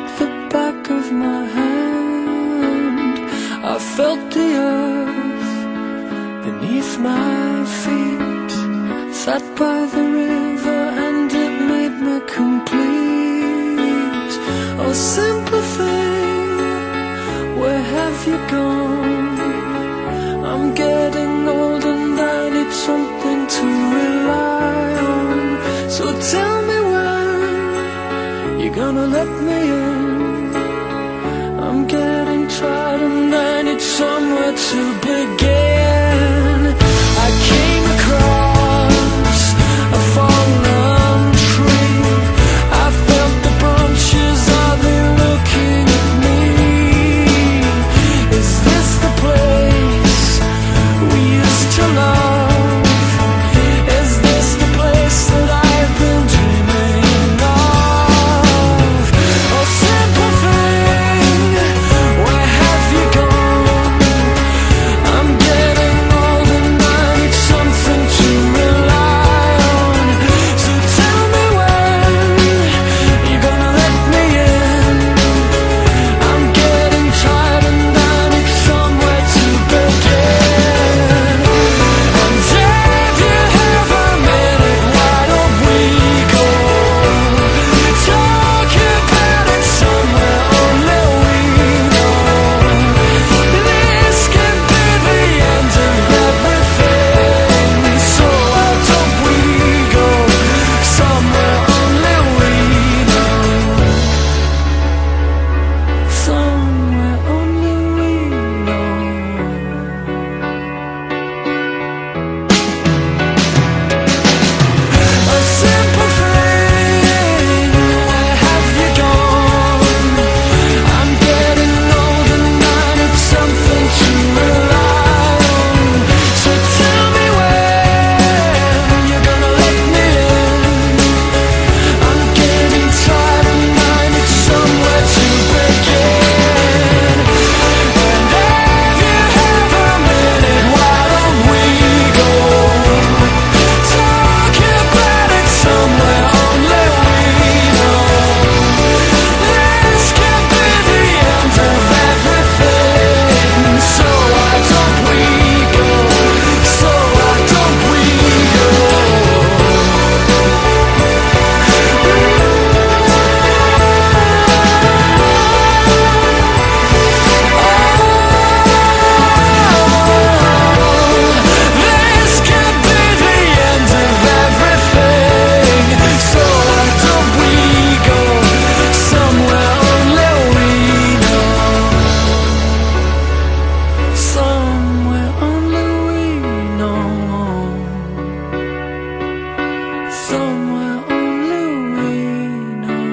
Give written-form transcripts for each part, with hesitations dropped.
the back of my hand. I felt the earth beneath my feet. Sat by the river and it made me complete. Oh, simple thing, where have you gone? I'm getting old and I need something to rely on. So tell me when you're gonna let me in. I'm getting tired and I need somewhere to begin. I came across a fallen tree. I felt the branches, are they looking at me? Is this the place we used to love? Is this the place that I've been dreaming of? Oh, simple thing, where have you gone? I'm getting old and I need something to rely on. So tell me when you're gonna let me in. I'm getting tired and I need somewhere to begin. And if you have a minute, why don't we go talk about it somewhere only we know? This could be the end of everything. So why don't we go somewhere only we know? Somewhere only we know. A simple thing, where have you gone? I'm getting old and I need something to rely on. So tell me when you're gonna let me in. I'm getting tired and I need somewhere to begin. And if you have a minute, why don't we go talk about it somewhere only we know? This could be the end of everything. So why don't we go? So why don't we go? This could be the end of everything. So why don't we go somewhere only we know? Somewhere only we know. Somewhere only we know.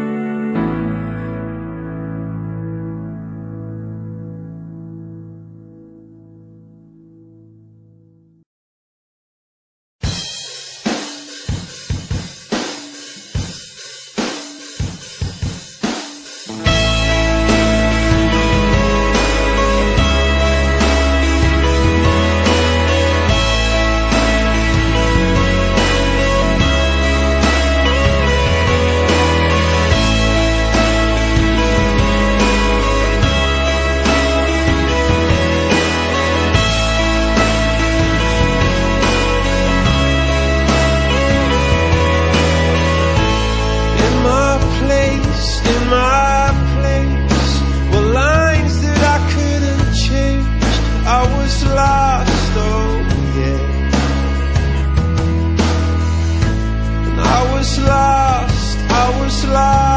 In my place were lines that I couldn't change. I was lost, oh yeah. And I was lost,